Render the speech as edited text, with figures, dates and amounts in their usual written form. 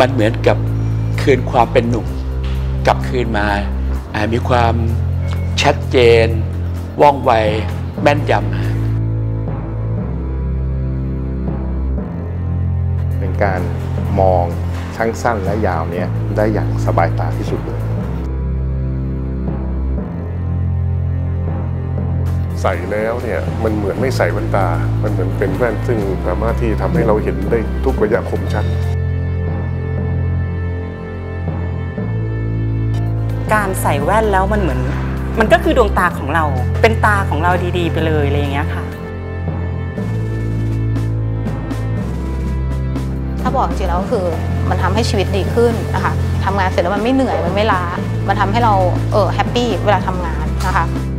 มันเหมือนกับคืนความเป็นหนุ่มกลับคืนมามีความชัดเจนว่องไวแม่นยำเป็นการมองทั้งสั้นและยาวนี้ได้อย่างสบายตาที่สุดเลยใส่แล้วเนี่ยมันเหมือนไม่ใส่แว่นตามันเหมือนเป็นแว่นซึ่งสามารถที่ทำให้เราเห็นได้ทุกระยะคมชัดการใส่แว่นแล้วมันเหมือนมันก็คือดวงตาของเราเป็นตาของเราดีๆไปเลยอะไรอย่างเงี้ยค่ะถ้าบอกจริงๆแล้วคือมันทำให้ชีวิตดีขึ้นนะคะทำงานเสร็จแล้วมันไม่เหนื่อยมันไม่ล้ามันทำให้เราแฮปปี้เวลาทำงานนะคะ